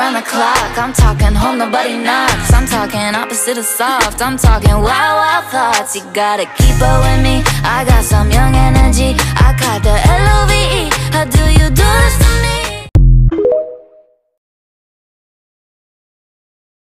around the clock. I'm talking home, nobody knocks. I'm talking opposite of soft. I'm talking wild, wild thoughts. You gotta keep up with me, I